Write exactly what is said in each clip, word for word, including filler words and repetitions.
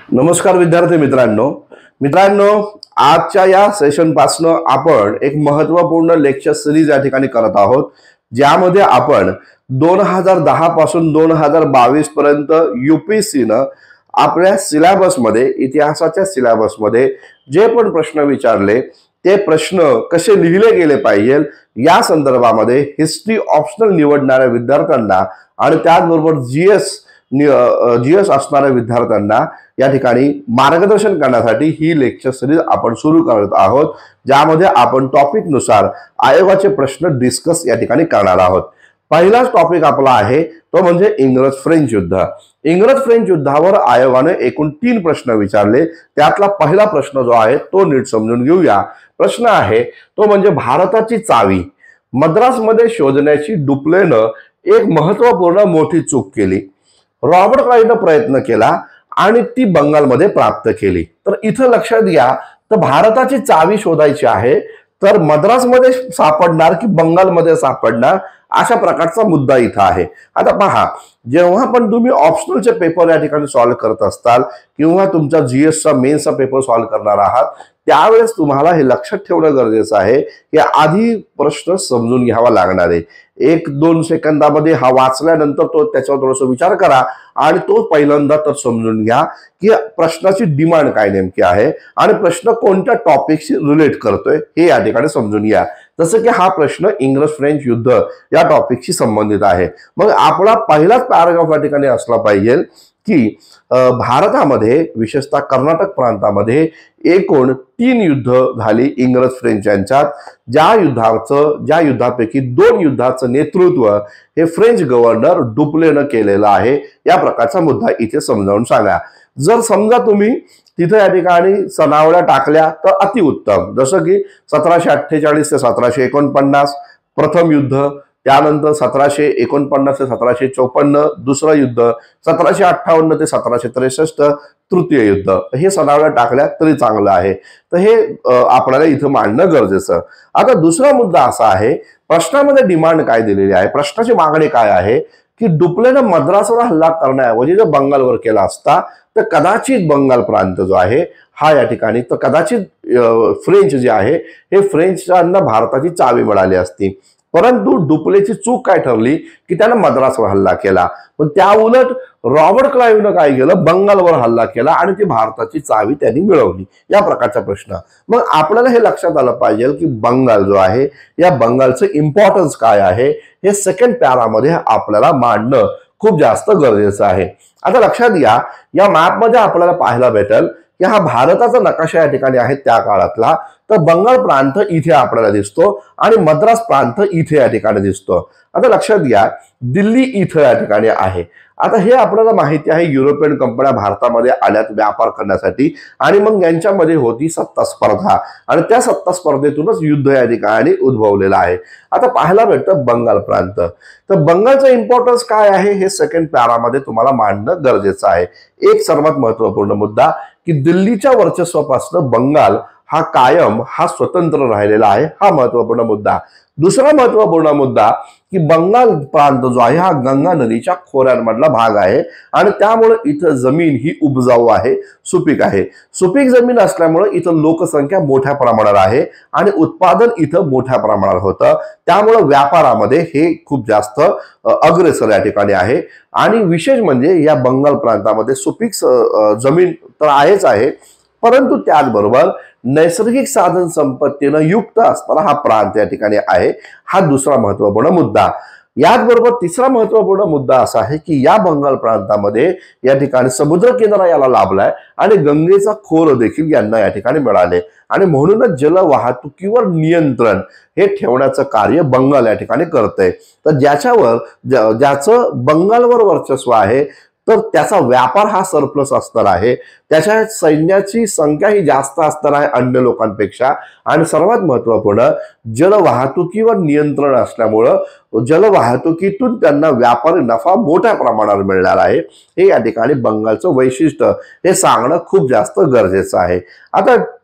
नमस्कार विद्यार्थी मित्रांनो मित्रांनो आजच्या या सेशन पासून आपण एक महत्त्वपूर्ण लेक्चर सिरीज या ठिकाणी करत आहोत, ज्यामध्ये आपण दोन हजार दहा पासून दोन हजार बावीस पर्यंत यूपीएससी न आपल्या सिलेबस मध्ये इतिहासाच्या सिलेबस मध्ये जे पण प्रश्न विचारले ते प्रश्न कसे लिहिले गेले पाहिजे या संदर्भामध्ये हिस्ट्री ऑप्शनल निवडणाऱ्या विद्यार्थ्यांना आणि त्याचबरोबर जीएस जीएस असणाऱ्या विद्यार्थ्यांना या ठिकाणी मार्गदर्शन करण्यासाठी ही लेक्चर सिरीज आपण सुरू करत आहोत, ज्यामध्ये आपण टॉपिक नुसार आयोगाचे प्रश्न डिस्कस या ठिकाणी करणार आहोत। पहिलाच टॉपिक आपला आहे तो म्हणजे इंग्रज फ्रेंच युद्ध। इंग्रज फ्रेंच युद्धावर आयोगाने एकूण तीन प्रश्न विचारले, त्यातला पहिला प्रश्न जो आहे तो नीट समजून घेऊया। प्रश्न आहे तो म्हणजे भारताची चावी मद्रासमध्ये शोधण्याची डुप्लेनं एक महत्त्वपूर्ण मोठी चूक केली। रॉबर्ट क्लाइव्हने प्रयत्न केला आणि ती बंगालमध्ये प्राप्त केली। तर इथं लक्षात घ्या, तर भारताची चावी शोधायची आहे तर मद्रासमध्ये सापडणार की बंगालमध्ये सापडणार अशा प्रकारचा मुद्दा इथं आहे। आता पहा, जेव्हा पण तुम्ही ऑप्शनलचे पेपर या ठिकाणी सॉल्व्ह करत असताल किंवा तुमचा जीएसचा मेन्सचा पेपर सॉल्व्ह करणार आहात, त्यावेळेस तुम्हाला हे लक्षात ठेवणं गरजेचं आहे की आधी प्रश्न समजून घ्यावा लागणार आहे। एक दोन सेकंदामध्ये हा वाचल्यानंतर तो त्याच्यावर थोडासा विचार करा आणि तो पहिल्यांदा तर समजून घ्या की प्रश्नाची डिमांड काय नेमकी आहे आणि प्रश्न कोणत्या टॉपिकशी रिलेट करतोय हे या ठिकाणी समजून घ्या। जसं की हा प्रश्न इंग्रज फ्रेंच युद्ध या टॉपिकशी संबंधित आहे। मग आपला पहिलाच पॅराग्राफ या ठिकाणी असला पाहिजे की भारतामध्ये विशेषतः कर्नाटक प्रांतामध्ये एकूण तीन युद्ध झाली इंग्रज फ्रेंच यांच्यात, ज्या युद्धाचं ज्या युद्धापैकी दोन युद्धाचं नेतृत्व हे फ्रेंच गव्हर्नर डुप्लेनं केलेलं आहे। या प्रकारचा मुद्दा इथे समजावून सांगा। जर समजा तुम्ही तिथे या ठिकाणी सनावड्या टाकल्या तर अतिउत्तम, जसं की सतराशे अठ्ठेचाळीस ते सतराशे एकोणपन्नास प्रथम युद्ध, त्यानंतर सतराशे एकोणपन्नास ते सतराशे चौपन्न दुसरं युद्ध, सतराशे अठ्ठावन्न ते सतराशे त्रेसष्ट तृतीय युद्ध, हे सनावड्या टाकल्या तरी चांगलं आहे। तर हे आपल्याला इथं मांडणं गरजेचं। आता दुसरा मुद्दा असा आहे, प्रश्नामध्ये डिमांड काय दिलेली आहे, प्रश्नाची मागणी काय आहे की डुप्लेनं मद्रासवर हल्ला करण्याऐवजी जर बंगालवर केला असता तर कदाचित बंगाल प्रांत जो आहे हा या ठिकाणी तर कदाचित फ्रेंच जे आहे हे फ्रेंचांना भारताची चावी मिळाली असती। परंतु डुप्लेची चूक काय ठरली की त्यानं मद्रासवर हल्ला केला, पण त्या उलट रॉबर्ट क्लाइव्हनं काय केलं, बंगालवर हल्ला केला आणि ती भारताची चावी त्यांनी मिळवली। या प्रकारचा प्रश्न। मग आपल्याला हे लक्षात आलं पाहिजे की बंगाल जो आहे या बंगालचं इम्पॉर्टन्स काय आहे हे सेकंड पॅरामध्ये आपल्याला मांडणं खूप जास्त गरजेचं आहे। आता लक्षात घ्या, या मॅपमध्ये आपल्याला पाहायला भेटेल की हा भारताचा नकाशा या ठिकाणी आहे त्या काळातला, तर बंगाल प्रांत इथे आपल्याला दिसतो आणि मद्रास प्रांत इथे या ठिकाणी दिसतो। आता लक्षात घ्या, दिल्ली इथं या ठिकाणी आहे। आता हे आपल्याला माहिती आहे, युरोपियन कंपन्या भारतामध्ये आल्यात व्यापार करण्यासाठी आणि मग यांच्यामध्ये होती सत्ता स्पर्धा आणि त्या सत्ता स्पर्धेतूनच युद्ध या ठिकाणी उद्भवलेलं आहे। आता पाहायला भेटतं बंगाल प्रांत, तर बंगालचा इम्पॉर्टन्स काय आहे हे सेकंड पॅरामध्ये तुम्हाला मांडणं गरजेचं आहे। एक सर्वात महत्त्वपूर्ण मुद्दा की दिल्लीच्या वर्चस्वापासून बंगाल हा कायम हा स्वतंत्र राहिलेला आहे, हा महत्त्वपूर्ण मुद्दा। दुसरा महत्त्वपूर्ण मुद्दा की बंगाल प्रांत जो आहे हा गंगा नदीच्या खोऱ्यांमधला भाग आहे आणि त्यामुळे इथं जमीन ही उपजाऊ आहे, सुपीक आहे। सुपीक जमीन असल्यामुळे इथं लोकसंख्या मोठ्या प्रमाणात आहे आणि उत्पादन इथं मोठ्या प्रमाणात होतं, त्यामुळे व्यापारामध्ये हे खूप जास्त अग्रेसर या ठिकाणी आहे। आणि विशेष म्हणजे या बंगाल प्रांतामध्ये सुपीक जमीन तर आहेच आहे, परंतु त्याचबरोबर नैसर्गिक साधन संपत्तीनं युक्त असणारा हा प्रांत या ठिकाणी आहे, हा दुसरा महत्त्वपूर्ण मुद्दा। याचबरोबर तिसरा महत्त्वपूर्ण मुद्दा असा आहे की या बंगाल प्रांतामध्ये या ठिकाणी समुद्र किनारा याला लाभलाय आणि गंगेचा खोर देखील यांना या ठिकाणी मिळाले आणि म्हणूनच जल वाहतुकीवर नियंत्रण हे ठेवण्याचं कार्य बंगाल या ठिकाणी करतंय। तर ज्याच्यावर ज्याचं बंगालवर वर्चस्व आहे तर त्याचा व्यापार हा सरप्लस असणार आहे, त्याच्या सैन्याची संख्या ही जास्त असणार आहे अन्य लोकांपेक्षा आणि सर्वात महत्त्वपूर्ण जलवाहतुकीवर नियंत्रण असल्यामुळं जलवाहतुकीतून त्यांना व्यापारी नफा मोठ्या प्रमाणावर मिळणार आहे। हे या ठिकाणी बंगालचं वैशिष्ट्य हे सांगणं खूप जास्त गरजेचं आहे। आता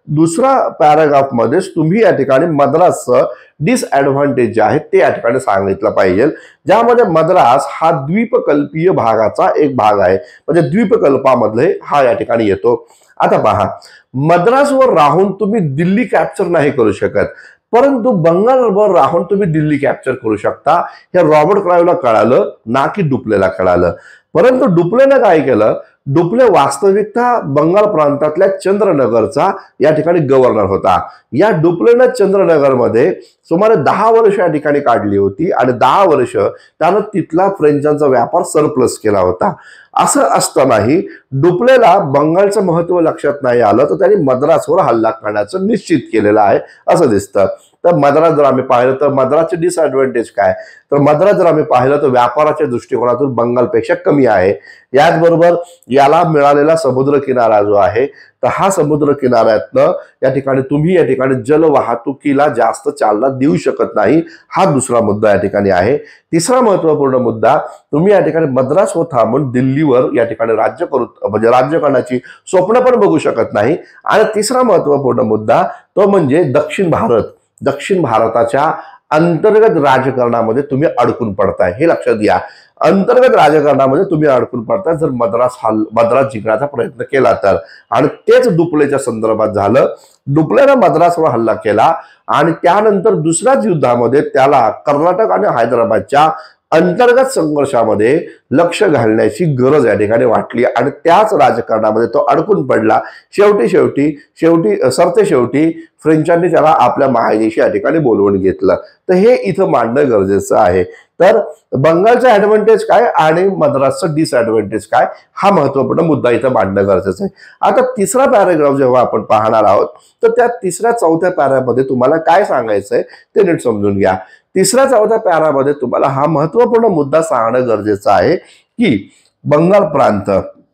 दुसरा पॅराग्राफ मध्ये तुम्ही या ठिकाणी मद्रासचं डिसएडव्हान्टेज जे आहे ते या ठिकाणी सांगितलं पाहिजे, ज्यामध्ये मद्रास हा द्वीपकल्पीय भागाचा एक भाग आहे, म्हणजे द्वीपकल्पामधले हा या ठिकाणी येतो। आता पहा, मद्रासवर राहून तुम्ही दिल्ली कॅप्चर नाही करू शकत, परंतु बंगालवर राहून तुम्ही दिल्ली कॅप्चर करू शकता। हे रॉबर्ट क्लाइव्हला कळालं ना की डुप्लेला कळालं, परंतु डुप्लेनं काय केलं, डुप्ले वास्तविकता बंगाल प्रांतातल्या चंद्रनगरचा या ठिकाणी गव्हर्नर होता। या डुप्लेनं चंद्रनगरमध्ये सुमारे दहा वर्ष या ठिकाणी काढली होती आणि दहा वर्ष त्यानं तिथला फ्रेंचांचा व्यापार सरप्लस केला होता। असं असतानाही डुप्लेला बंगालचं महत्व लक्षात नाही आलं, तर त्यांनी मद्रासवर हल्ला करण्याचं निश्चित केलेलं आहे असं दिसतं। तर मद्रास जर आम्ही पाहिलं तर मद्रासचे डिसएडव्हान्टेज काय, तर मद्रास जर आम्ही पाहिलं तर व्यापाराच्या दृष्टिकोनातून बंगालपेक्षा कमी आहे। याचबरोबर याला मिळालेला समुद्र किनारा जो आहे, तर हा समुद्र किनाऱ्यातनं या ठिकाणी तुम्ही या ठिकाणी जल वाहतुकीला जास्त चालना देऊ शकत नाही, हा दुसरा मुद्दा या ठिकाणी आहे। तिसरा महत्वपूर्ण मुद्दा, तुम्ही या ठिकाणी मद्रासवर थांबून दिल्लीवर या ठिकाणी राज्य करू म्हणजे राज्य करण्याची स्वप्न पण बघू शकत नाही। आणि तिसरा महत्वपूर्ण मुद्दा तो म्हणजे दक्षिण भारत, दक्षिण भारताच्या अंतर्गत राजकारणामध्ये तुम्ही अडकून पडताय, हे लक्षात घ्या। अंतर्गत राजकारणामध्ये तुम्ही अडकून पडताय जर मद्रास हल मद्रास जिंकण्याचा प्रयत्न केला तर, आणि तेच डुप्लेच्या संदर्भात झालं। डुप्लेनं मद्रासवर हल्ला केला आणि त्यानंतर दुसऱ्याच युद्धामध्ये त्याला कर्नाटक आणि हैदराबादच्या अंतर्गत संघर्षामध्ये लक्ष घालण्याची गरज या ठिकाणी वाटली आणि त्याच राजकारणामध्ये तो अडकून पडला। शेवटी शेवटी शेवटी सरते शेवटी फ्रेंचांनी त्याला आपल्या महादेशी या ठिकाणी बोलवून घेतलं। तर हे इथं मांडणं गरजेचं आहे। तर बंगालचा ऍडव्हान्टेज काय आणि मद्रासचं डिसएडव्हान्टेज काय, हा महत्वपूर्ण मुद्दा इथं मांडणं गरजेचं आहे। आता तिसरा पॅराग्राफ जेव्हा आपण पाहणार आहोत, तर त्या तिसऱ्या चौथ्या पॅरामध्ये तुम्हाला काय सांगायचंय ते नीट समजून घ्या। तिसऱ्या चौथ्या पॅरामध्ये तुम्हाला हा महत्वपूर्ण मुद्दा सांगणं गरजेचं आहे की बंगाल प्रांत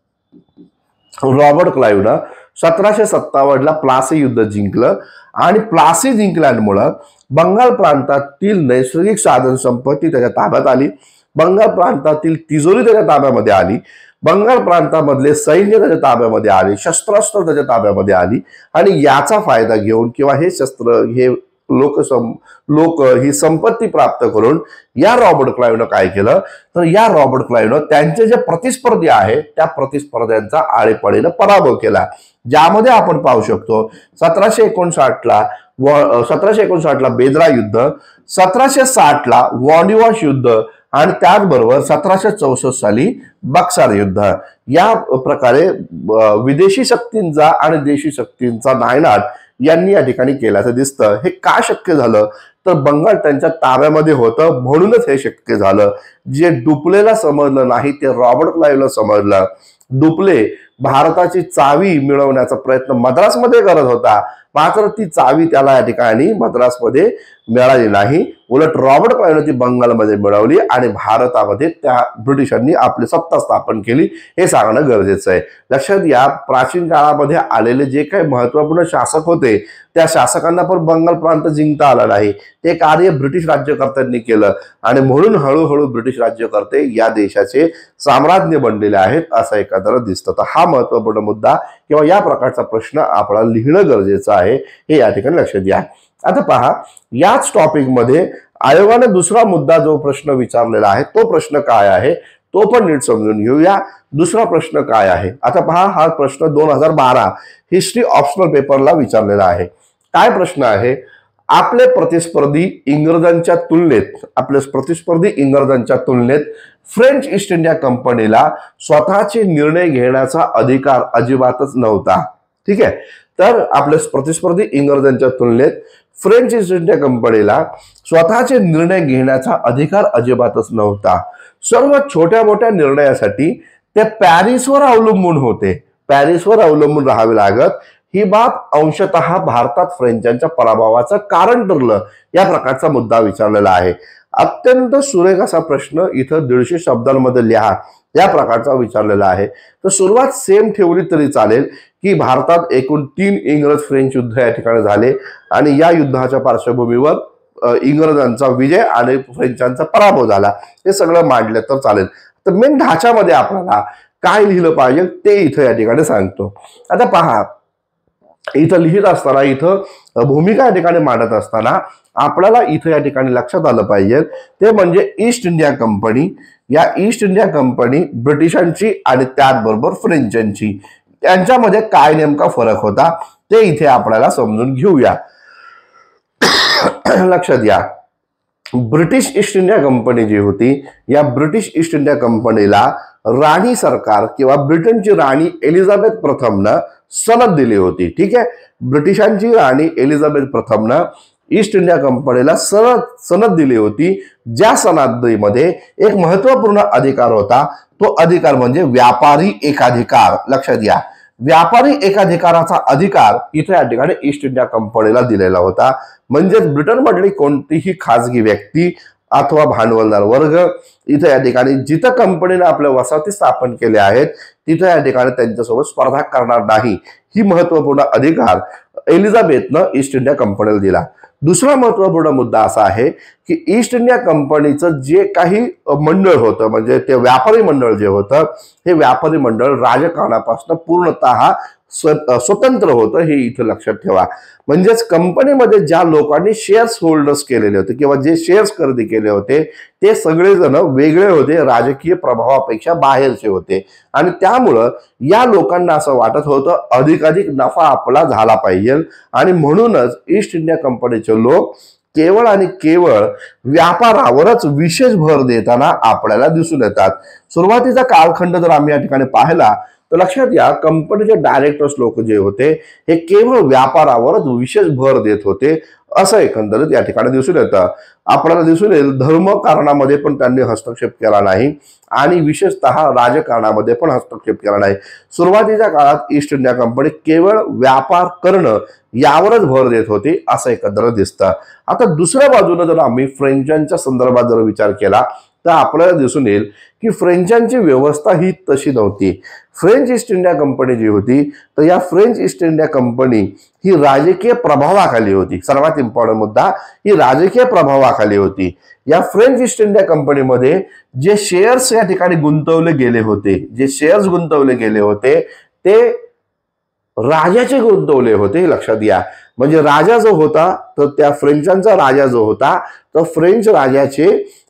रॉबर्ट क्लाइव्हनं सतराशे सत्तावन्न ला प्लासी युद्ध जिंकलं आणि प्लासी जिंकल्यामुळं बंगाल प्रांतातील नैसर्गिक साधन संपत्ती त्याच्या ताब्यात आली, बंगाल प्रांतातील तिजोरी त्याच्या ताब्यामध्ये आली, बंगाल प्रांतामधले सैन्य त्याच्या ताब्यामध्ये आले, शस्त्रास्त्र त्याच्या ताब्यामध्ये आली आणि याचा फायदा घेऊन किंवा हे शस्त्र हे लोक लोक ही संपत्ती प्राप्त करून या रॉबर्ट क्लाइव्हनं काय केलं, तर या रॉबर्ट क्लाइव्हनं त्यांचे जे प्रतिस्पर्धी आहे त्या प्रतिस्पर्ध्यांचा आळेपळीनं पराभव केला। ज्यामध्ये आपण पाहू शकतो सतराशे एकोणसाठ ला सतराशे एकोणसाठ ला बेदरा युद्ध, सतराशे साठ ला वॉन्डिवॉश युद्ध आणि त्याचबरोबर सतराशे चौसष्ट साली बक्सार युद्ध। या प्रकारे विदेशी शक्तींचा आणि देशी शक्तींचा नायनाट यांनी या ठिकाणी केल्याचं दिसतं। हे का शक्य झालं, तर बंगाल त्यांच्या ताब्यामध्ये होतं म्हणूनच हे शक्य झालं। जे डुप्लेला समजलं नाही ते रॉबर्ट क्लाइव्हला समजलं। डुप्ले भारताची चावी मिळवण्याचा प्रयत्न मद्रासमध्ये करत होता, मात्र ती चावी त्याला या ठिकाणी मद्रासमध्ये मिळाली नाही, उलट रॉबर्ट क्लाइव्हने ती बंगालमध्ये मिळवली आणि भारतामध्ये त्या ब्रिटिशांनी आपली सत्ता स्थापन केली, हे सांगणं गरजेचं आहे। लक्षात घ्या, प्राचीन काळामध्ये आलेले जे काही महत्वपूर्ण शासक होते त्या शासकांना पण बंगाल प्रांत जिंकता आला नाही, ते कार्य ब्रिटिश राज्यकर्त्यांनी केलं आणि म्हणून हळूहळू ब्रिटिश राज्यकर्ते या देशाचे साम्राज्य बनलेले आहेत असं एकंदर दिसतं। तर हा महत्वपूर्ण मुद्दा किंवा या प्रकारचा प्रश्न आपल्याला लिहिणं गरजेचं आहे, हे या ठिकाणी लक्षात घ्या। आता पहा, याच टॉपिक मध्ये आयोगाने दुसरा मुद्दा जो प्रश्न विचारलेला आहे तो प्रश्न काय आहे तो पण नीट समजून घेऊया। दुसरा प्रश्न काय आहे, आता पहा, हा प्रश्न दोन हजार बारा हिस्ट्री ऑप्शनल पेपरला विचारलेला आहे। काय प्रश्न आहे, आपले प्रतिस्पर्धी इंग्रजांच्या तुलनेत आपले प्रतिस्पर्धी इंग्रजांच्या तुलनेत फ्रेंच ईस्ट इंडिया कंपनीला स्वतःचे निर्णय घेण्याचा अधिकार अजिबातच नव्हता। ठीक आहे, तर आपले प्रतिस्पर्धी इंग्रजांच्या तुलनेत फ्रेंच ईस्ट इंडिया कंपनीला स्वतःचे निर्णय घेण्याचा अधिकार अजिबातच नव्हता। सर्व छोट्या मोठ्या निर्णयासाठी ते पॅरिसवर अवलंबून होते, पॅरिसवर अवलंबून राहावे लागत। ही बाब अंशतः भारतात फ्रेंचांच्या पराभवाचं कारण ठरलं, या प्रकारचा मुद्दा विचारलेला आहे। अत्यंत सुरेख असा प्रश्न इथं दीडशे शब्दांमध्ये लिहा, या प्रकारचा विचारलेला आहे। तर सुरुवात सेम ठेवली तरी चालेल की भारतात एकूण तीन इंग्रज फ्रेंच युद्ध या ठिकाणी झाले आणि या युद्धाच्या पार्श्वभूमीवर इंग्रजांचा विजय आणि फ्रेंचांचा पराभव झाला, हे सगळं मांडलं तर चालेल। तर मेन ढाच्यामध्ये आपल्याला काय लिहिलं पाहिजे ते इथं या ठिकाणी सांगतो। आता पहा, इथं लिहित असताना, इथं भूमिका या ठिकाणी मांडत असताना आपल्याला इथं या ठिकाणी लक्षात आलं पाहिजे ते म्हणजे ईस्ट इंडिया कंपनी. या ईस्ट इंडिया कंपनी ब्रिटिशांची आणि त्याचबरोबर फ्रेंचांची, त्यांच्यामध्ये काय नेमका फरक होता ते इथे आपल्याला समजून घेऊया. लक्षात घ्या, ब्रिटिश ईस्ट इंडिया कंपनी जी होती, या ब्रिटिश ईस्ट इंडिया कंपनीला राणी सरकार किंवा ब्रिटनची राणी एलिझाबेथ प्रथमनं सनद दिली होती. ठीक आहे, ब्रिटिशांची राणी एलिझाबेथ प्रथमनं ईस्ट इंडिया कंपनीला सनद सनद दिली होती, ज्या सनदीमध्ये एक महत्वपूर्ण अधिकार होता. तो अधिकार म्हणजे व्यापारी एकाधिकार. लक्षात घ्या, व्यापारी एकाधिकाराचा अधिकार इथे या ठिकाणी ईस्ट इंडिया कंपनीला दिलेला होता. म्हणजेच ब्रिटनमधली कोणतीही खाजगी व्यक्ती अथवा भांडवलदार वर्ग इथे या ठिकाणी जिथं कंपनीने आपल्या वसाहती स्थापन केल्या आहेत तिथे या ठिकाणी त्यांच्यासोबत स्पर्धा करणार नाही, ही महत्वपूर्ण अधिकार एलिझाबेथनं ईस्ट इंडिया कंपनीला दिला. दुसरा महत्वपूर्ण मुद्दा असा आहे की ईस्ट इंडिया कंपनीचं जे काही मंडळ होतं, म्हणजे ते व्यापारी मंडळ जे होतं, हे व्यापारी मंडळ राजकारणापासून पूर्णतः स्वतंत्र होतं, हे इथं लक्षात ठेवा. म्हणजेच कंपनीमध्ये ज्या लोकांनी शेअर्स होल्डर्स केलेले होते किंवा जे शेअर्स खरेदी केले होते ते सगळेजण वेगळे होते, राजकीय प्रभावापेक्षा बाहेरचे होते. आणि त्यामुळं या लोकांना असं वाटत होतं अधिकाधिक नफा आपला झाला पाहिजे, आणि म्हणूनच ईस्ट इंडिया कंपनीचे लोक केवळ आणि केवळ व्यापारावरच विशेष भर देताना आपल्याला दिसून येतात. सुरुवातीचा कालखंड जर आम्ही या ठिकाणी पाहिला तर लक्षात घ्या, कंपनीचे डायरेक्टर्स लोक जे होते हे केवळ व्यापारावरच विशेष भर देत होते, असं एकंदरीत या ठिकाणी दिसून येतं. आपल्याला दिसून येईल धर्म कारणामध्ये पण त्यांनी हस्तक्षेप केला नाही आणि विशेषतः राजकारणामध्ये पण हस्तक्षेप केला नाही. सुरुवातीच्या काळात ईस्ट इंडिया कंपनी केवळ व्यापार करणं यावरच भर देत होती, असं एकंदरीत दिसतं. आता दुसऱ्या बाजूने जर आम्ही फ्रेंचांच्या संदर्भात जर विचार केला तर आपल्याला दिसून येईल की फ्रेंचांची व्यवस्था ही तशी नव्हती. फ्रेंच ईस्ट इंडिया कंपनी जी होती तर या फ्रेंच ईस्ट इंडिया कंपनी ही राजकीय प्रभावाखाली होती. सर्वात इम्पॉर्टंट मुद्दा, ही राजकीय प्रभावाखाली होती. या फ्रेंच ईस्ट इंडिया कंपनीमध्ये जे शेअर्स या ठिकाणी गुंतवले गेले होते, जे शेअर्स गुंतवले गेले होते ते राजाचे गुंतवले होते, हे लक्षात घ्या. म्हणजे राजा जो होता तर त्या फ्रेंचांचा राजा जो होता तर फ्रेंच राजाचे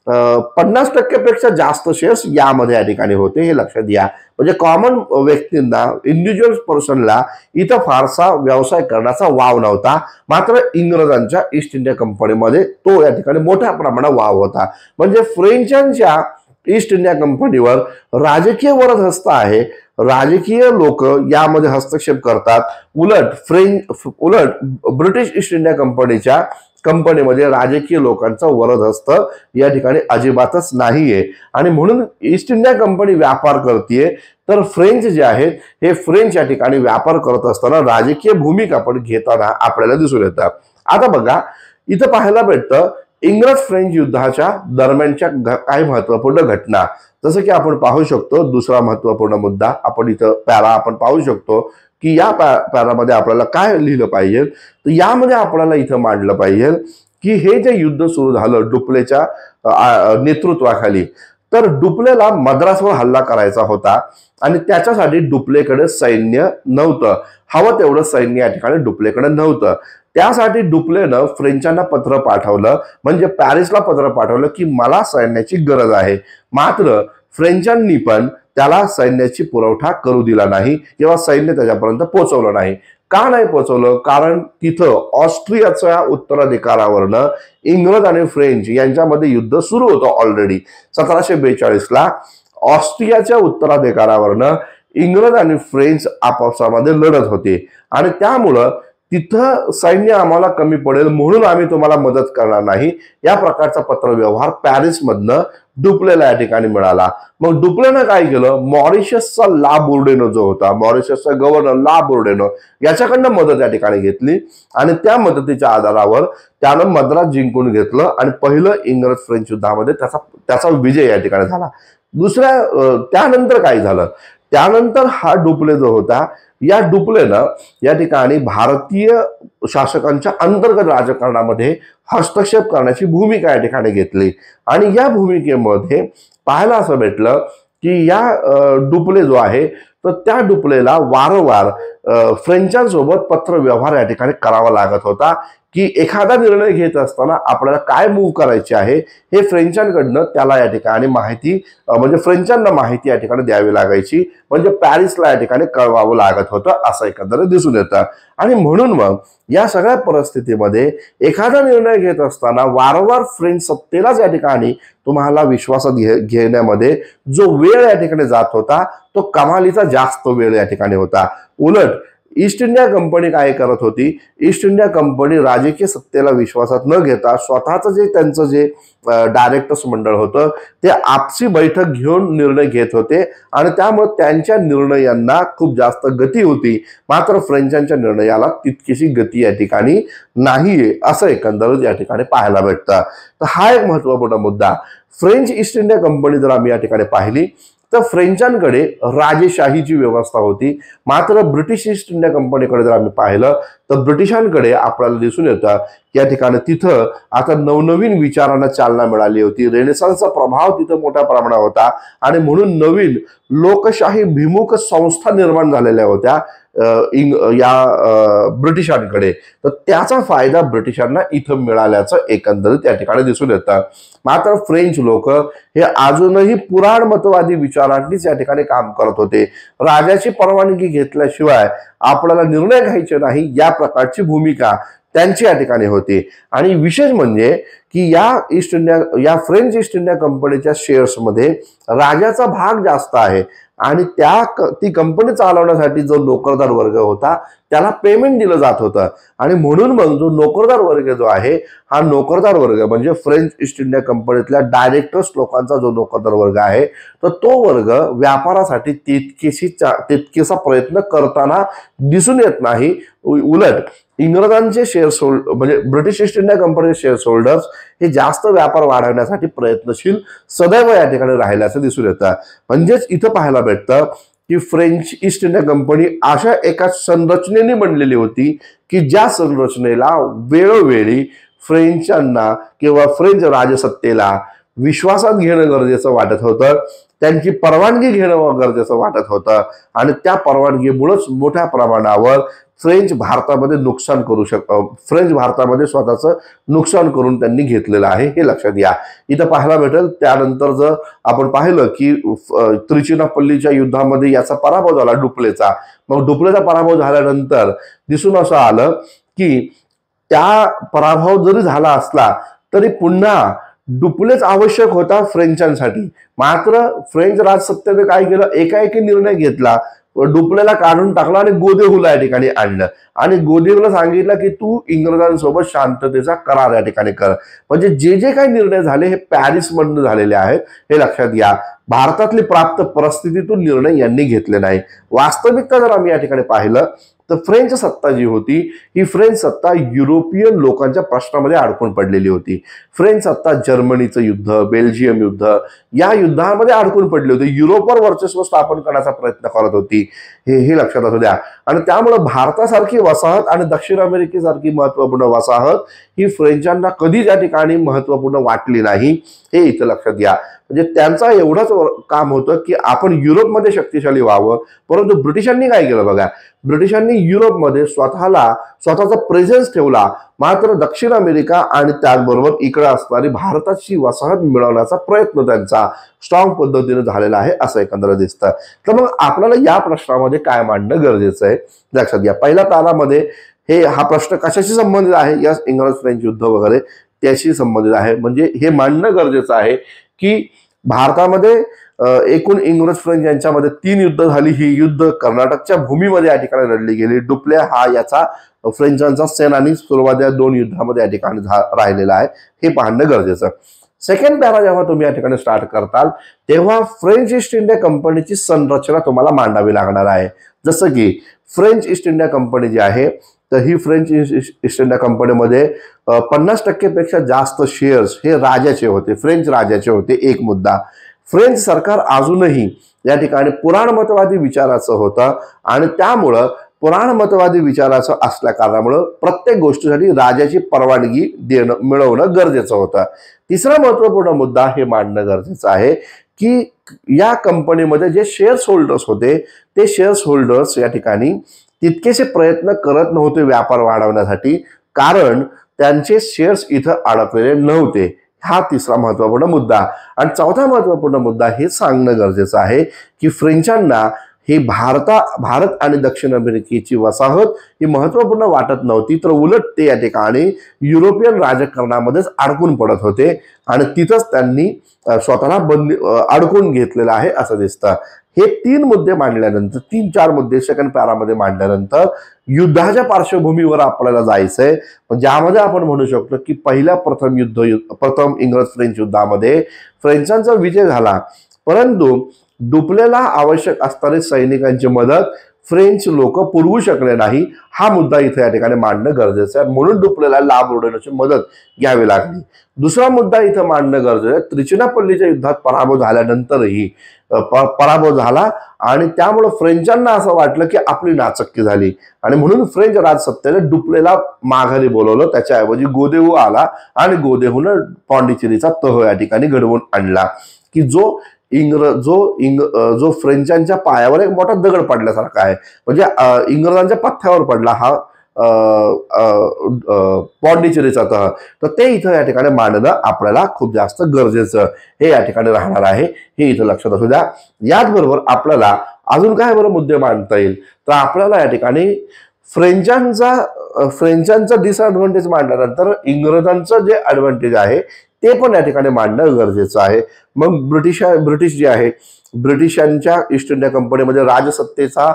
पन्नास टक्केपेक्षा जास्त शेअर्स यामध्ये या ठिकाणी होते, हे लक्षात घ्या. म्हणजे कॉमन व्यक्तींना, इंडिव्हिज्युअल पर्सनला इथं फारसा व्यवसाय करण्याचा वाव नव्हता. मात्र इंग्रजांच्या ईस्ट इंडिया कंपनीमध्ये तो या ठिकाणी मोठ्या प्रमाणात वाव होता. म्हणजे फ्रेंचांच्या ईस्ट इंडिया कंपनीवर राजकीय वरदहस्त आहे, राजकीय लोक यामध्ये हस्तक्षेप करतात. उलट फ्रेंच उलट ब्रिटिश ईस्ट इंडिया कंपनीच्या कंपनीमध्ये राजकीय लोकांचा वरदहस्त या ठिकाणी अजिबातच नाहीये. आणि म्हणून ईस्ट इंडिया कंपनी व्यापार करते तर फ्रेंच जे आहेत हे फ्रेंच या ठिकाणी व्यापार करत असताना राजकीय भूमिका पण घेताना आपल्याला दिसून येतात. आता बघा, इथं पाहायला भेटतं इंग्रज फ्रेंच युद्धाच्या दरम्यानच्या काही महत्वपूर्ण घटना. जसं की आपण पाहू शकतो, दुसरा महत्वपूर्ण मुद्दा आपण इथं पॅरा आपण पाहू शकतो की या पॅरामध्ये आपल्याला काय लिहिलं पाहिजे, तर यामध्ये आपल्याला इथं मांडलं पाहिजे की हे जे युद्ध सुरू झालं डुप्लेच्या नेतृत्वाखाली, तर डुप्लेला मद्रासवर हल्ला करायचा होता आणि त्याच्यासाठी डुप्लेकडे सैन्य नव्हतं, हवं तेवढं सैन्य या ठिकाणी डुप्लेकडे नव्हतं. त्यासाठी डुप्लेनं फ्रेंचांना पत्र पाठवलं, म्हणजे पॅरिसला पत्र पाठवलं की मला सैन्याची गरज आहे. मात्र फ्रेंचांनी पण त्याला सैन्याची पुरवठा करू दिला नाही किंवा सैन्य त्याच्यापर्यंत पोहोचवलं नाही. का नाही पोहोचवलं? कारण तिथं ऑस्ट्रियाच्या उत्तराधिकारावरनं इंग्रज आणि फ्रेंच यांच्यामध्ये युद्ध सुरू होतं. ऑलरेडी सतराशे बेचाळीस ला ऑस्ट्रियाच्या उत्तराधिकारावरनं इंग्रज आणि फ्रेंच आपापसामध्ये लढत होते आणि त्यामुळं तिथं सैन्य आम्हाला कमी पडेल म्हणून आम्ही तुम्हाला मदत करणार नाही, या प्रकारचा पत्रव्यवहार पॅरिसमधनं डुप्लेला या ठिकाणी मिळाला. मग डुप्लेनं काय केलं, मॉरिशसचा ला बोर्डेनो जो होता, मॉरिशसचा गव्हर्नर ला बोर्डेनो याच्याकडनं मदत या ठिकाणी घेतली आणि त्या मदतीच्या आधारावर त्यानं मद्रास जिंकून घेतलं आणि पहिलं इंग्रज फ्रेंच युद्धामध्ये त्याचा त्याचा विजय या ठिकाणी झाला. दुसऱ्या त्यानंतर काय झालं, त्यानंतर हा डुप्ले जो होता या डुप्लेनं या ठिकाणी भारतीय शासकांच्या अंतर्गत राजकारणामध्ये हस्तक्षेप करण्याची भूमिका या ठिकाणी घेतली आणि या भूमिकेमध्ये पाहायला असं भेटलं की या डुप्ले जो आहे तर त्या डुप्लेला वारंवार फ्रेंचांसोबत पत्र व्यवहार या ठिकाणी करावा लागत होता की एखादा निर्णय घेत असताना आपल्याला काय मूव्ह करायचे आहे हे फ्रेंचांकडनं त्याला या ठिकाणी माहिती म्हणजे फ्रेंचांना माहिती या ठिकाणी द्यावी लागायची, म्हणजे पॅरिसला या ठिकाणी कळवावं लागत होतं असं एकंदरीत दिसून येतं। आणि म्हणून मग या सगळ्या परिस्थितीमध्ये एखादा निर्णय घेत असताना वारंवार फ्रेंच सत्तेलाच या ठिकाणी तुम्हाला विश्वासात घे घेण्यामध्ये जो वेळ या ठिकाणी जात होता तो कमालीचा जास्त वेळ या ठिकाणी होता। उलट ईस्ट इंडिया कंपनी काय करत होती, ईस्ट इंडिया कंपनी राजकीय सत्तेला विश्वासात न घेता स्वतःचं जे त्यांचं जे डायरेक्टर्स मंडळ होतं ते आपसी बैठक घेऊन निर्णय घेत होते आणि त्यामुळे त्यांच्या निर्णयांना खूप जास्त गती होती, मात्र फ्रेंचांच्या निर्णयाला तितकीशी गती या ठिकाणी नाहीये असं एकंदरीत या ठिकाणी पाहायला भेटतं। तर हा एक महत्त्वपूर्ण मुद्दा। फ्रेंच ईस्ट इंडिया कंपनी जर आम्ही या ठिकाणी पाहिली तर फ्रेंचांकडे राजेशाहीची व्यवस्था होती, मात्र ब्रिटिश ईस्ट इंडिया कंपनीकडे जर आम्ही पाहिलं तर ब्रिटिशांकडे आपल्याला दिसून येतं की या ठिकाणी तिथं आता नवनवीन विचारांना चालना मिळाली होती, रेनेसान्सचा प्रभाव तिथं मोठ्या प्रमाणात होता आणि म्हणून नवीन लोकशाही भिमुख संस्था निर्माण झालेल्या होत्या इंग या ब्रिटिशांकडे, तर त्याचा फायदा ब्रिटिशांना इथं मिळाल्याचं एकंदरीत या ठिकाणी दिसून येतं। मात्र फ्रेंच लोक हे अजूनही पुराणमतवादी विचारांनीच या ठिकाणी काम करत होते, राजाची परवानगी घेतल्याशिवाय आपल्याला निर्णय घ्यायचे नाही या प्रकारची भूमिका त्यांची या ठिकाणी होती। आणि विशेष म्हणजे की या ईस्ट इंडिया या फ्रेंच ईस्ट इंडिया कंपनीच्या शेअर्समध्ये राजाचा भाग जास्त आहे आणि त्या ती कंपनी चालवण्यासाठी जो नोकरदार वर्ग होता त्याला पेमेंट दिलं जात होतं आणि म्हणून मग जो नोकरदार वर्ग जो आहे हा नोकरदार वर्ग म्हणजे फ्रेंच ईस्ट इंडिया कंपनीतल्या डायरेक्टर्स लोकांचा जो नोकरदार वर्ग आहे तर तो वर्ग व्यापारासाठी तितकीशी तितकेसा प्रयत्न करताना दिसून येत नाही। उलट इंग्रजांचे शेअर्स होल्ड म्हणजे ब्रिटिश ईस्ट इंडिया कंपनीचे शेअर्स होल्डर्स हे जास्त व्यापार वाढवण्यासाठी प्रयत्नशील सदैव या ठिकाणी राहिल्याचं दिसून येतं। म्हणजेच इथं पाहायला भेटतं की फ्रेंच ईस्ट इंडिया कंपनी अशा एका संरचनेने बनलेली होती की ज्या संरचनेला वेळोवेळी फ्रेंचांना किंवा फ्रेंच राजसत्तेला विश्वासात घेणं गरजेचं वाटत होतं, त्यांची परवानगी घेणं गरजेचं वाटत होतं आणि त्या परवानगीमुळेच मोठ्या प्रमाणावर फ्रेंच भारतामध्ये नुकसान करू शक फ्रेंच भारतामध्ये स्वतःचं नुकसान करून त्यांनी घेतलेलं आहे हे लक्षात घ्या। इथं पाहायला भेटेल त्यानंतर जर आपण पाहिलं की त्रिचिनापल्लीच्या युद्धामध्ये याचा पराभव झाला डुप्लेचा, मग डुप्लेचा पराभव झाल्यानंतर दिसून असं आलं की त्या पराभव जरी झाला असला तरी पुन्हा डुप्लेच आवश्यक होता फ्रेंचांसाठी, मात्र फ्रेंच राजसत्तेने काय केलं एकाएकी निर्णय घेतला, डुप्लेला काढून टाकला आणि गोदेहूला या ठिकाणी आणलं आणि गोदेहूला सांगितलं की तू इंग्रजांसोबत शांततेचा करार या ठिकाणी कर। म्हणजे जे जे काही निर्णय झाले हे पॅरिस मधून झालेले आहेत हे लक्षात घ्या। भारतातली प्राप्त परिस्थितीतून निर्णय यांनी घेतले नाही। वास्तविकता जर आम्ही या ठिकाणी पाहिलं तर फ्रेंच सत्ता जी होती ही फ्रेंच सत्ता युरोपियन लोकांच्या प्रश्नामध्ये अडकून पडलेली होती। फ्रेंच सत्ता जर्मनीचं युद्ध, बेल्जियम युद्ध या युद्धामध्ये अडकून पडली होती, युरोपवर वर्चस्व स्थापन करण्याचा प्रयत्न करत होती हे हे लक्षात असू द्या। आणि त्यामुळे भारतासारखी वसाहत आणि दक्षिण अमेरिकेसारखी महत्त्वपूर्ण वसाहत ही फ्रेंचांना कधीच या ठिकाणी महत्त्वपूर्ण वाटली नाही हे इथं लक्षात घ्या। म्हणजे त्यांचा एवढंच काम होतं की आपण युरोपमध्ये शक्तिशाली व्हावं, परंतु ब्रिटिशांनी काय केलं बघा, ब्रिटिशांनी युरोपमध्ये स्वतःला स्वतःचा प्रेझेन्स ठेवला, मात्र दक्षिण अमेरिका आणि त्याचबरोबर इकडे असणारी भारताची वसाहत मिळवण्याचा प्रयत्न त्यांचा स्ट्रॉंग पद्धतीने झालेला आहे असं एकंदर दिसतं। तर मग आपल्याला या प्रश्नामध्ये काय मांडणं गरजेचं आहे लक्षात घ्या। पहिल्या तालामध्ये हे हा प्रश्न कशाशी संबंधित आहे, या इंग्रज फ्रेंच युद्ध वगैरे त्याशी संबंधित आहे, म्हणजे हे मांडणं गरजेचं आहे की भारतामध्ये एकूण इंग्रज फ्रेंच यांच्यामध्ये तीन युद्ध झाली, ही युद्ध कर्नाटकच्या भूमीमध्ये या ठिकाणी लढली गेली। डुप्ले हा याचा फ्रेंचांचा सेनानी सुरुवातीच्या दोन युद्धामध्ये या ठिकाणी राहिलेला आहे हे पाहणं गरजेचं। सेकंड पॅरा जेव्हा तुम्ही या ठिकाणी स्टार्ट करताल तेव्हा फ्रेंच ईस्ट इंडिया कंपनीची संरचना तुम्हाला मांडावी लागणार आहे। जसं की फ्रेंच ईस्ट इंडिया कंपनी जी आहे तर ही फ्रेंच ईस्ट इंडिया कंपनीमध्ये पन्नास टक्के पेक्षा जास्त शेअर्स हे राजाचे होते, फ्रेंच राजाचे होते। एक मुद्दा, फ्रेंच सरकार अजूनही या ठिकाणी पुराणमतवादी विचाराचं होतं आणि त्यामुळं पुराणमतवादी विचाराचं असल्या कारणामुळं प्रत्येक गोष्टीसाठी राजाची परवानगी देणं मिळवणं गरजेचं होतं। तिसरा महत्त्वपूर्ण मुद्दा हे मांडणं गरजेचं आहे की या कंपनीमध्ये जे शेअर्स होल्डर्स होते ते शेअर्स होल्डर्स या ठिकाणी तितकेसे प्रयत्न करत नव्हते व्यापार वाढवण्यासाठी, कारण त्यांचे शेअर्स इथं अडकलेले नव्हते। हा तिसरा महत्त्वपूर्ण मुद्दा। आणि चौथा महत्त्वपूर्ण मुद्दा हे सांगणं गरजेचं आहे की फ्रेंचांना ही भारता भारत आणि दक्षिण अमेरिकेची वसाहत ही महत्त्वपूर्ण वाटत नव्हती, तर उलट ते या ठिकाणी युरोपियन राजकारणामध्येच अडकून पडत होते आणि तिथंच त्यांनी स्वतःला बंदी अडकून घेतलेलं आहे असं दिसतं। हे तीन मुद्दे मांडल्यानंतर, तीन चार मुद्दे सेकंड पॅरामध्ये मांडल्यानंतर युद्धाच्या पार्श्वभूमीवर आपल्याला जायचंय, ज्यामध्ये आपण म्हणू शकतो की पहिल्या प्रथम युद्ध प्रथम इंग्रज फ्रेंच युद्धामध्ये फ्रेंचांचा विजय झाला, परंतु डुप्लेला आवश्यक असणारे सैनिकांची मदत फ्रेंच लोक पुरवू शकले नाही। हा मुद्दा इथे या ठिकाणी मांडणं गरजेचं आहे, म्हणून डुप्लेला लाभ उडवण्याची मदत घ्यावी लागली। दुसरा मुद्दा इथं मांडणं गरजेचं आहे, त्रिचिनापल्लीच्या युद्धात पराभव झाल्यानंतरही पराभव झाला आणि त्यामुळे फ्रेंचांना असं वाटलं की आपली नाचक्की झाली आणि म्हणून फ्रेंच राजसत्तेने डुप्लेला माघारी बोलवलं। त्याच्याऐवजी गोदेहू आला आणि गोदेहून पॉंडिचेरीचा तह या ठिकाणी घडवून आणला की जो इंग्रज जो इंग जो फ्रेंचांच्या पायावर एक मोठा दगड पडल्यासारखा आहे, म्हणजे इंग्रजांच्या पथ्यावर पडला हा पॉंडिचेरीचा तह। तर ते इथं या ठिकाणी मांडणं आपल्याला खूप जास्त गरजेचं हे या ठिकाणी राहणार आहे, हे इथं लक्षात असू द्या। याचबरोबर आपल्याला अजून काय बरं मुद्दे मांडता येईल, तर आपल्याला या ठिकाणी फ्रेंचांचा फ्रेंचांचा डिसएडव्हान्टेज मांडल्यानंतर इंग्रजांचं जे ॲडव्हान्टेज आहे ते पण या ठिकाणी मांडणं गरजेचं आहे। मग ब्रिटिश ब्रिटिश जे आहे ब्रिटिशांच्या ईस्ट इंडिया कंपनीमध्ये राजसत्तेचा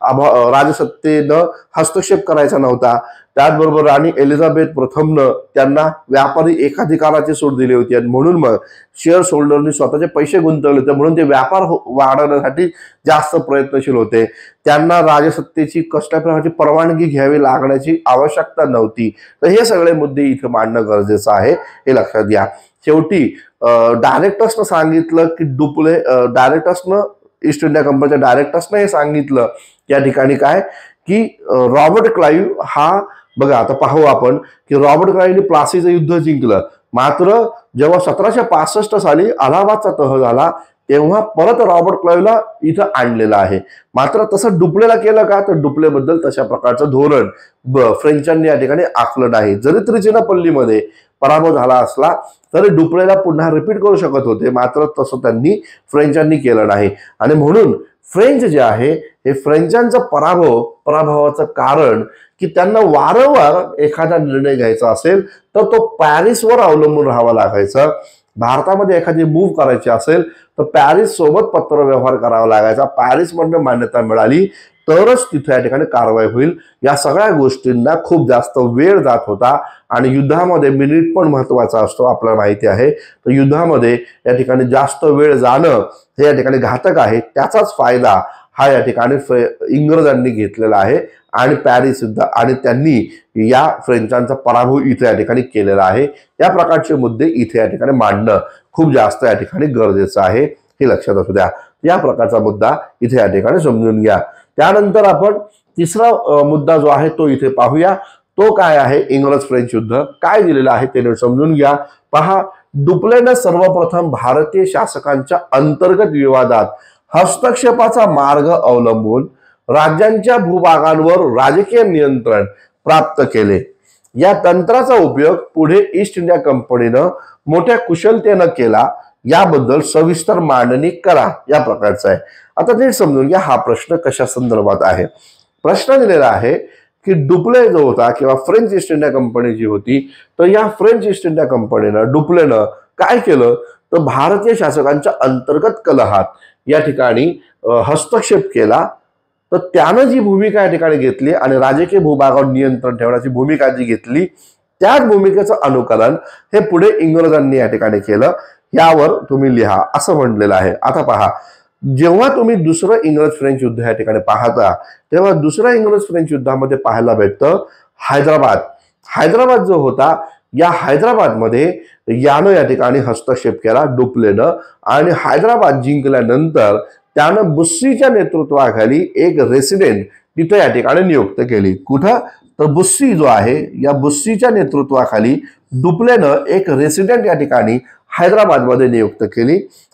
राजसत्तेनं हस्तक्षेप करायचा नव्हता। त्याचबरोबर राणी एलिझाबेथ प्रथमनं त्यांना व्यापारी एकाधिकाराची सूट दिली होती आणि म्हणून मग शेअर्स होल्डरनी स्वतःचे पैसे गुंतवले होते, म्हणून ते व्यापार वाढवण्यासाठी जास्त प्रयत्नशील होते। त्यांना राजसत्तेची कसल्या प्रकारची परवानगी घ्यावी लागण्याची आवश्यकता नव्हती। तर हे सगळे मुद्दे इथे मांडणं गरजेचं आहे, हे लक्षात घ्या। शेवटी डायरेक्टर्सनं सांगितलं की डुप्ले डायरेक्टर्सनं ईस्ट इंडिया कंपनीच्या डायरेक्टर्सनं हे सांगितलं या ठिकाणी काय की रॉबर्ट क्लाइव्ह हा, बघा आता पाहू आपण की रॉबर्ट क्लाइव्हने प्लासीचं युद्ध जिंकलं, मात्र जेव्हा सतराशे पासष्ट साली अलाहाबादचा तह झाला तेव्हा परत रॉबर्ट क्लाइव्हला इथं आणलेलं आहे। मात्र तसं डुप्लेला केलं का, तर डुप्लेबद्दल तशा प्रकारचं धोरण फ्रेंचांनी या ठिकाणी आखलं नाही। जरी त्रिचिनापल्लीमध्ये पराभव झाला असला तरी डुप्लेला पुन्हा रिपीट करू शकत होते, मात्र तसं त्यांनी फ्रेंचांनी केलं नाही आणि म्हणून फ्रेंच जे आहे हे फ्रेंचांचा पराभव पराभवाचं कारण की त्यांना वारंवार एखादा निर्णय घ्यायचा असेल तर तो पॅरिसवर अवलंबून राहावा लागायचा। भारतामध्ये एखादी मूव्ह करायची असेल तर पॅरिस सोबत पत्रव्यवहार करावा लागायचा, पॅरिसमधून मान्यता मिळाली तरच तिथे या ठिकाणी कारवाई होईल। या सगळ्या गोष्टींना खूप जास्त वेळ जात होता आणि युद्धामध्ये मिनिट पण महत्वाचा असतो, आपल्याला माहिती आहे। तर युद्धामध्ये या ठिकाणी जास्त वेळ जाणं हे या ठिकाणी घातक आहे, त्याचाच फायदा हा या ठिकाणी इंग्रजांनी घेतलेला आहे आणि पॅरिस युद्ध आणि त्यांनी या फ्रेंचांचा पराभव इथे या ठिकाणी केलेला आहे। या प्रकारचे मुद्दे इथे या ठिकाणी मांडणं खूप जास्त या ठिकाणी गरजेचं आहे, हे लक्षात असू द्या। या प्रकारचा मुद्दा इथे या ठिकाणी समजून घ्या। त्यानंतर आपण तिसरा मुद्दा जो आहे तो इथे पाहूया, तो काय आहे, इंग्रज फ्रेंच युद्ध काय दिलेलं आहे ते नीट समजून घ्या। पहा, डुप्लेने सर्वप्रथम भारतीय शासकांच्या अंतर्गत विवादात हस्तक्षेपाचा मार्ग अवलंबून राज्यांच्या भूभागांवर राजकीय नियंत्रण प्राप्त केले। या तंत्राचा उपयोग पुढे ईस्ट इंडिया कंपनीनं मोठ्या कुशलतेनं केला, याबद्दल सविस्तर मांडणी करा, या प्रकारचा आहे। आता नीट समजून घ्या हा प्रश्न कशा संदर्भात आहे। प्रश्न दिलेला आहे की डुप्ले जो होता किंवा फ्रेंच ईस्ट इंडिया कंपनी जी होती, तर या फ्रेंच ईस्ट इंडिया कंपनीनं डुप्लेनं काय केलं, तर भारतीय शासकांच्या अंतर्गत कलहात या ठिकाणी हस्तक्षेप केला। तर त्यानं जी भूमिका या ठिकाणी घेतली आणि राजकीय भूभागावर नियंत्रण ठेवण्याची भूमिका जी घेतली, त्याच भूमिकेचं अनुकरण हे पुढे इंग्रजांनी या ठिकाणी केलं, यावर तुम्ही लिहा असं म्हटलेलं आहे। आता पहा, जेव्हा तुम्ही दुसरं इंग्रज फ्रेंच युद्ध या ठिकाणी पाहता तेव्हा दुसऱ्या इंग्रज फ्रेंच युद्धामध्ये पाहायला भेटतं हैदराबाद हैदराबाद जो होता, या हैदराबादमध्ये यानं या ठिकाणी हस्तक्षेप केला डुप्लेनं आणि हैदराबाद जिंकल्यानंतर त्यानं बुस्सीच्या नेतृत्वाखाली एक रेसिडेंट तिथे या ठिकाणी नियुक्त केली। कुठं, तर बुस्सी जो आहे या बुस्सीच्या नेतृत्वाखाली डुप्लेनं एक रेसिडेंट या ठिकाणी हैदराबादमध्ये नियुक्त केली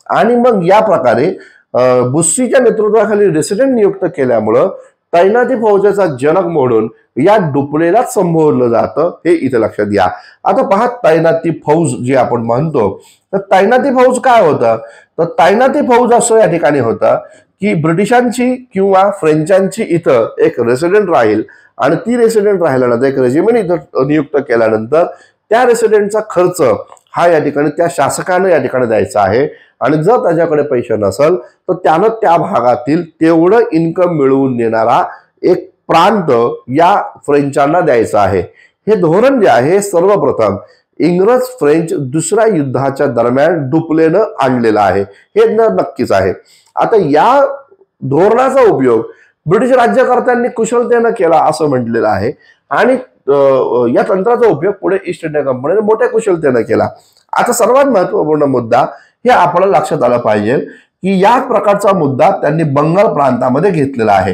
आणि मग या प्रकारे बुस्सीच्या नेतृत्वाखाली रेसिडेंट नियुक्त केल्यामुळं तैनाती फौजेचा जनक म्हणून या डुप्लेलाच संबोधलं जातं, हे इथे लक्षात घ्या. आता पहा, तैनाती फौज जी आपण म्हणतो, तर तैनाती फौज काय होतं, तर तैनाती फौज असं या ठिकाणी होतं की ब्रिटिशांची किंवा फ्रेंचांची इथं एक रेसिडेंट राहील आणि ती रेसिडेंट राहिल्यानंतर एक रेजिमेंट इथं नियुक्त केल्यानंतर त्या रेसिडेंटचा खर्च हा या ठिकाणी त्या शासकानं या ठिकाणी द्यायचा आहे. आणि जर त्याच्याकडे पैसे नसेल तर त्यानं त्या भागातील तेवढं इन्कम मिळवून देणारा एक प्रांत या फ्रेंचांना द्यायचा आहे. हे धोरण जे आहे सर्वप्रथम इंग्रज फ्रेंच दुसऱ्या युद्धाच्या दरम्यान डुप्लेनं आणलेलं आहे, हे नक्कीच आहे. आता या धोरणाचा उपयोग ब्रिटिश राज्यकर्त्यांनी कुशलतेनं केला असं म्हटलेलं आहे आणि या तंत्राचा उपयोग पुढे ईस्ट इंडिया कंपनीने मोठ्या कुशलतेनं केला. आता सर्वात महत्वपूर्ण मुद्दा हे आपल्याला लक्षात आलं पाहिजे की या प्रकारचा मुद्दा त्यांनी बंगाल प्रांतामध्ये घेतलेला आहे.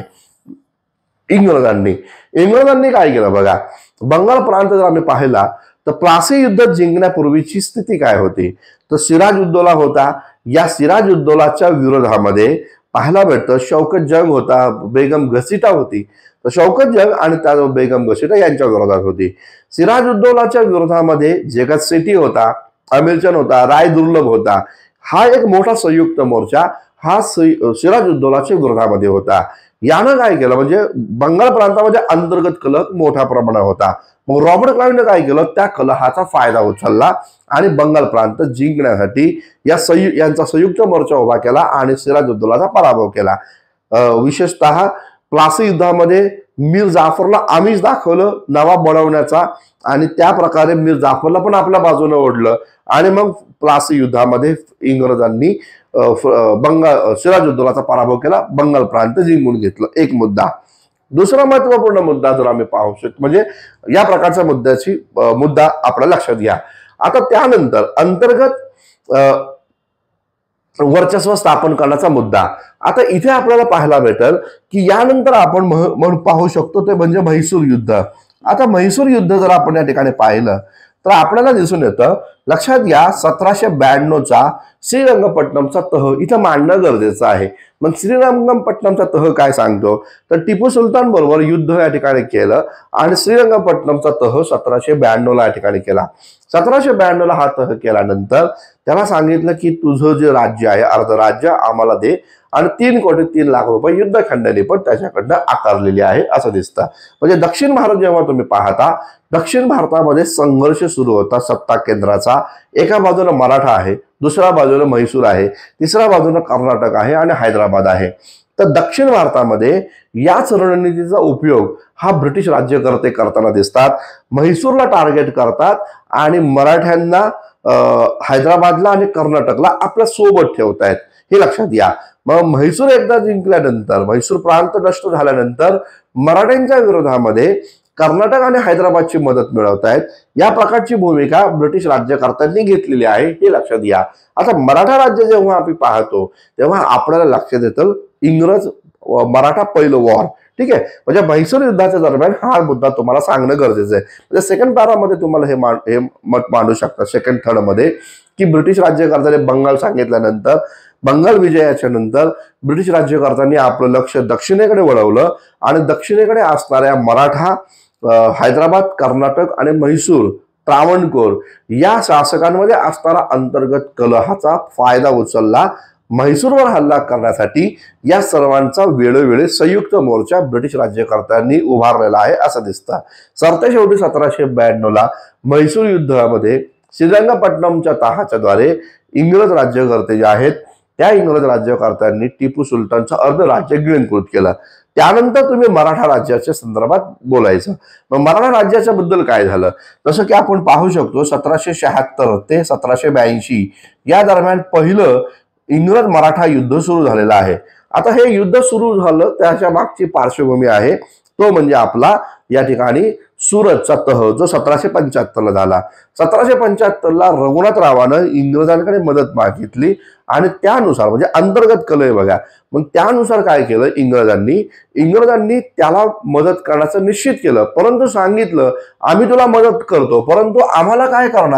इंग्रजांनी इंग्रजांनी काय केलं बघा, बंगाल प्रांत जर आम्ही पाहिला तर प्लासी युद्ध जिंकण्यापूर्वीची स्थिती काय होती, तर सिराज उद्दौला होता. या सिराज उद्दौलाच्या विरोधामध्ये पाहायला भेटतं शौकत जंग होता, बेगम घसीटा होती. तर शौकत जंग आणि त्या बेगम घसीटा यांच्या विरोधात होती. सिराज उद्दौलाच्या विरोधामध्ये जगत सेठी होता, अमीरचंद होता, राय दुर्लभ होता. हा एक मोठा संयुक्त मोर्चा हा सिराज उद्दौलाच्या विरोधामध्ये होता. यानं काय केलं, म्हणजे बंगाल प्रांतामध्ये अंतर्गत कलह मोठ्या प्रमाणात होता. मग रॉबर्ट क्लाइव्हने काय केलं, त्या कलहाचा फायदा उचलला आणि बंगाल प्रांत जिंकण्यासाठी या संयु यांचा संयुक्त मोर्चा उभा केला आणि सिराज उद्दौलाचा पराभव केला. विशेषतः प्लासी युद्धामध्ये मीर जाफरला आमिष दाखवलं नवाब बनवण्याचा आणि त्या प्रकारे मीर जाफरला पण आपल्या बाजूने ओढलं आणि मग प्लासी युद्धामध्ये इंग्रजांनी बंगाल सिराज उद्दौलाचा पराभव केला, बंगाल प्रांत जिंकून घेतलं. एक मुद्दा. दुसरा महत्वपूर्ण मुद्दा जर आम्ही पाहू शकतो म्हणजे या प्रकारच्या मुद्द्याची मुद्दा आपल्याला लक्षात घ्या. आता त्यानंतर अंतर्गत वर्चस्व स्थापन करण्याचा मुद्दा. आता इथे आपल्याला पाहायला भेटेल की यानंतर आपण म्हणून पाहू शकतो ते म्हणजे म्हैसूर युद्ध. आता म्हैसूर युद्ध जर आपण या ठिकाणी पाहिलं तर आपल्याला दिसून येतं, लक्षात घ्या, सतराशे ब्याण्णवचा श्रीरंगपट्टणमचा तह इथं मांडणं गरजेचं आहे. मग श्रीरंगपट्टणमचा तह काय सांगतो, तर टिपू सुलतान बरोबर युद्ध या ठिकाणी केलं आणि श्रीरंगपट्टणमचा तह सतराशे ब्याण्णवला या ठिकाणी केला. सतराशे ब्याण्णवला हा तह केल्यानंतर त्याला सांगितलं की तुझं जे राज्य आहे अर्ध राज्य आम्हाला दे आणि तीन कोटी तीन लाख रुपये युद्ध खंडणी पण त्याच्याकडनं आकारलेली आहे असं दिसतं. म्हणजे दक्षिण भारत जेव्हा तुम्ही पाहता, दक्षिण भारतामध्ये संघर्ष सुरू होता सत्ता केंद्राचा. एका बाजूला मराठा आहे, दुसऱ्या बाजूला म्हैसूर आहे, तिसऱ्या बाजूला कर्नाटक आहे आणि हैदराबाद आहे. तर दक्षिण भारतामध्ये याच रणनीतीचा उपयोग हा ब्रिटिश राज्यकर्ते करताना दिसतात. म्हैसूरला टार्गेट करतात आणि मराठ्यांना हैदराबादला आणि कर्नाटकला आपल्या सोबत ठेवतायत, हे लक्षात घ्या. मग म्हैसूर एकदा जिंकल्यानंतर, म्हैसूर प्रांत नष्ट झाल्यानंतर मराठ्यांच्या विरोधामध्ये कर्नाटक आणि हैदराबादची मदत मिळवतायत. या प्रकारची भूमिका ब्रिटिश राज्यकर्त्यांनी घेतलेली आहे, हे लक्षात घ्या. आता मराठा राज्य जेव्हा आपण पाहतो तेव्हा आपल्याला लक्षात येतं इंग्रज मराठा पहिलं वॉर. ठीक आहे, म्हणजे म्हैसूर युद्धाच्या दरम्यान हा मुद्दा तुम्हाला सांगणं गरजेचं आहे. म्हणजे सेकंड पॅरामध्ये तुम्हाला हे मान हे मत मांडू शकता सेकंड थर्ड मध्ये की ब्रिटिश राज्यकर्त्याने बंगाल सांगितल्यानंतर, बंगाल विजयाच्या नंतर ब्रिटिश राज्यकर्त्यांनी आपलं लक्ष दक्षिणेकडे वळवलं आणि दक्षिणेकडे असणाऱ्या मराठा, हैदराबाद, कर्नाटक आणि म्हैसूर, त्रावणकोर या शासकांमध्ये असणारा अंतर्गत कलहाचा फायदा उचलला. म्हैसूरवर हल्ला करण्यासाठी या सर्वांचा वेळोवेळी संयुक्त मोर्चा ब्रिटिश राज्यकर्त्यांनी उभारलेला आहे असं दिसतं. सरतेशेवटी सतराशे ब्याण्णवला म्हैसूर युद्धामध्ये श्रीरंगपट्टणमच्या तहाच्या द्वारे इंग्रज राज्यकर्ते जे आहेत त्या इंग्रज राज्यकर्त्यांनी टिपू सुलतानचं अर्ध राज्य गिळंकृत केलं. त्यानंतर तुम्ही मराठा राज्याच्या संदर्भात बोलायचं. मग मराठा राज्याच्या बद्दल काय झालं, जसं की आपण पाहू शकतो सतराशे शहात्तर ते सतराशे ब्याऐंशी या दरम्यान पहिलं इंग्रज मराठा युद्ध सुरू झालेलं आहे. आता हे युद्ध सुरू झालं त्याच्या मागची पार्श्वभूमी आहे तो म्हणजे आपला या ठिकाणी सुरतचा तह जो सतराशे पंच्याहत्तरला झाला. सतराशे पंच्याहत्तरला रघुनाथरावानं इंग्रजांकडे मदत मागितली आणि त्यानुसार म्हणजे अंतर्गत कलह बघा, मग त्यानुसार काय केलं इंग्रजांनी इंग्रजांनी त्याला मदत करण्याचं निश्चित केलं, परंतु सांगितलं आम्ही तुला मदत करतो परंतु आम्हाला काय करणार,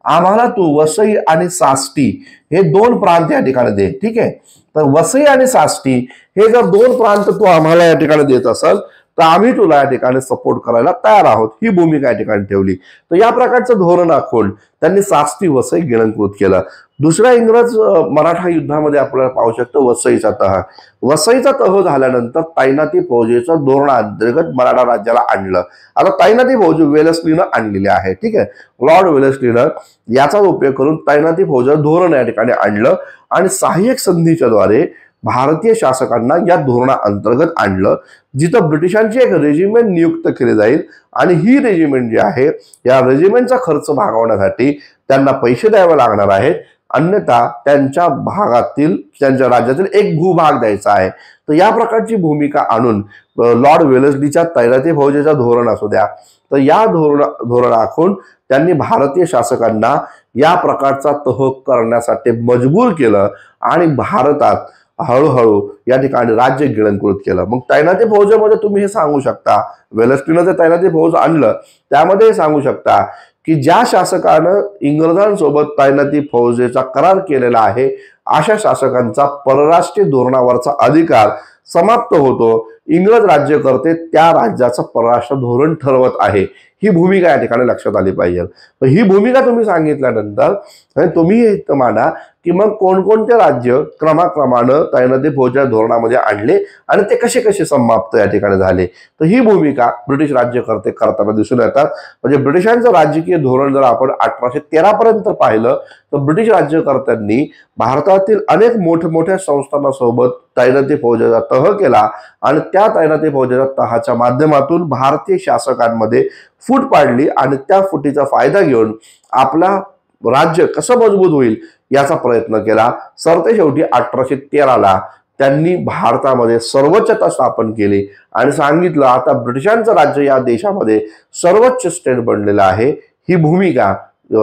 आम्हाला तू वसई आणि साष्टी हे दोन प्रांत या ठिकाणी दे, ठीक आहे। तर वसई आणि साष्टी हे जर दोन प्रांत तू आम्हाला या ठिकाणी देत असाल तर आम्ही तुला या ठिकाणी सपोर्ट करायला तयार आहोत, ही भूमिका या ठिकाणी ठेवली। तर या प्रकारचं धोरण आखून त्यांनी साष्टी वसई गिळंकृत केलं। दुसऱ्या इंग्रज मराठा युद्धामध्ये आपल्याला पाहू शकतो वसईचा तह वसईचा तह झाल्यानंतर तैनाती फौजेचं धोरणांतर्गत मराठा राज्याला आणलं। आता तैनाती फौज वेलस्लीनं आणलेली आहे, ठीक आहे। लॉर्ड वेलस्लीनं याचा उपयोग करून तैनाती फौजेचं धोरण या ठिकाणी आणलं आणि सहाय्यक संधीच्या द्वारे भारतीय शासकांना या धोरणाअंतर्गत आणलं, जिथं ब्रिटिशांची एक रेजिमेंट नियुक्त केली जाईल आणि ही रेजिमेंट जी आहे या रेजिमेंटचा खर्च भागवण्यासाठी त्यांना पैसे द्यावे लागणार आहेत, अन्यथा त्यांच्या भागातील त्यांच्या राज्यातील एक भूभाग द्यायचा आहे। तर या प्रकारची भूमिका आणून लॉर्ड वेलस्लीच्या तैनाती फौजेचा धोरण असू द्या, तर या धोरण धोरण आखून त्यांनी भारतीय शासकांना या प्रकारचा तह करण्यासाठी मजबूर केलं आणि भारतात हळूहळू या ठिकाणी राज्य गिळंकृत केलं। मग तैनाती फौजेमध्ये तुम्ही हे सांगू शकता, वेलस्लीनं जे तैनाती फौज आणलं त्यामध्ये हे सांगू शकता की ज्या शासकानं इंग्रजांसोबत तैनाती फौजेचा करार केलेला आहे अशा शासकांचा परराष्ट्रीय धोरणावरचा अधिकार समाप्त होतो। इंग्रज राज्यकर्ते त्या राज्याचं परराष्ट्र धोरण ठरवत आहे, ही भूमिका या ठिकाणी लक्षात आली पाहिजे। ही भूमिका तुम्ही सांगितल्यानंतर तुम्ही हे मांडा की मग कोणकोणते राज्य क्रमाक्रमानं तैनाती फौजेच्या धोरणामध्ये आणले आणि ते कसे कसे समाप्त या ठिकाणी झाले। तर ही भूमिका ब्रिटिश राज्यकर्ते करताना दिसून येतात। म्हणजे ब्रिटिशांचं राजकीय धोरण जर आपण अठराशे तेरा पर्यंत पाहिलं तर ब्रिटिश राज्यकर्त्यांनी भारतातील अनेक मोठमोठ्या संस्थानासोबत तैनाती फौजेचा तह केला आणि त्या तैनाती फौजेच्या तहाच्या माध्यमातून भारतीय शासकांमध्ये फूट पाडली आणि त्या फुटीचा फायदा घेऊन आपला राज्य कसं मजबूत होईल याचा प्रयत्न केला। सरते शेवटी अठराशे तेरा ला त्यांनी भारतामध्ये सर्वोच्चता स्थापन केली आणि सांगितलं आता ब्रिटिशांचं राज्य या देशामध्ये सर्वोच्च स्टेट बनलेलं आहे। ही भूमिका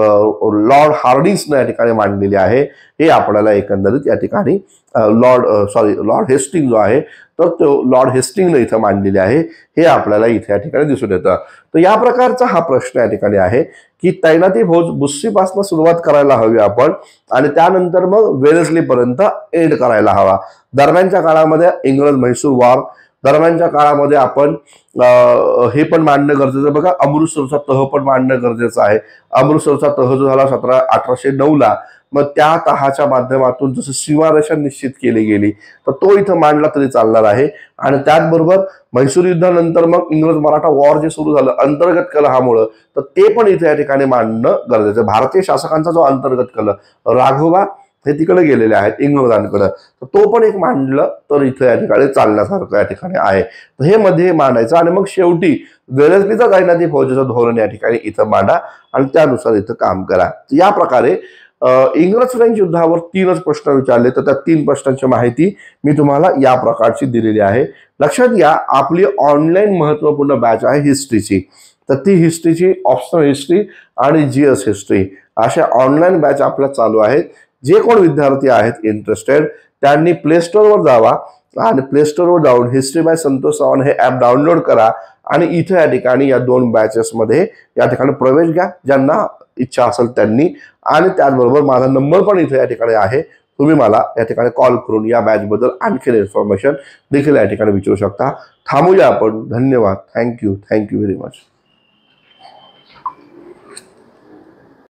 लॉर्ड हार्डिंग्सने या ठिकाणी मांडलेली आहे। हे आपल्याला एकंदरीत या ठिकाणी लॉर्ड सॉरी लॉर्ड हेस्टिंग जो आहे तर तो लॉर्ड हेस्टिंगने इथं मांडलेली आहे, हे आपल्याला इथे या ठिकाणी दिसून येतं। तर या प्रकारचा हा प्रश्न या ठिकाणी आहे की तैनाती फौज बुस्सीपासून सुरुवात करायला हवी आपण आणि त्यानंतर मग वेलेस्ली पर्यंत एंड करायला हवा। दरम्यानच्या काळामध्ये इंग्रज म्हैसूर वॉर, दरम्यानच्या काळामध्ये आपण हे पण मांडणं गरजेचं, बघा अमृतसरचा तह पण मांडणं गरजेचं आहे। अमृतसरचा तह जो झाला सतरा अठराशे नऊ ला, मग त्या तहाच्या माध्यमातून जसं सीमारेषा निश्चित केली गेली तर तो इथं मांडला तरी चालणार आहे। आणि त्याचबरोबर म्हैसूर युद्धानंतर मग इंग्रज मराठा वॉर जे सुरू झालं अंतर्गत कलहामुळं, तर ते पण इथे या ठिकाणी मांडणं गरजेचं। भारतीय शासकांचा जो अंतर्गत कलह, राघोबा हे तिकडे गेलेले आहेत इंग्रजांकडे, तर तो पण एक मांडलं तर इथे या ठिकाणी चालण्यासारखं या ठिकाणी आहे। तर हे मध्ये मांडायचं आणि मग शेवटी वेलेस्लीचा तैनाती फौजेचं धोरण या ठिकाणी इथं मांडा आणि त्यानुसार इथं काम करा। या प्रकारे इंग्रज फ्रेंच युद्धावर तीनच प्रश्न विचारले, तर त्या तीन प्रश्नांची माहिती मी तुम्हाला या प्रकारची दिलेली आहे। लक्षात घ्या, आपली ऑनलाईन महत्वपूर्ण बॅच आहे हिस्ट्रीची, तर ती हिस्ट्रीची ऑप्शनल हिस्ट्री आणि जीएस हिस्ट्री अशा ऑनलाईन बॅच आपल्या चालू आहेत। जे कोण विद्यार्थी आहेत इंटरेस्टेड त्यांनी प्ले स्टोअरवर जावा आणि प्ले स्टोअरवर जाऊन हिस्ट्री बाय संतोष चव्हाण हे ॲप डाउनलोड करा आणि इथे या ठिकाणी या दोन बॅचेसमध्ये या ठिकाणी प्रवेश घ्या ज्यांना इच्छा असेल त्यांनी। आणि त्याचबरोबर माझा नंबर पण इथे या ठिकाणी आहे, तुम्ही मला या ठिकाणी कॉल करून या बॅचबद्दल आणखी इन्फॉर्मेशन देखील या ठिकाणी विचारू शकता। थांबूया आपण, धन्यवाद, थँक्यू थँक्यू व्हेरी मच।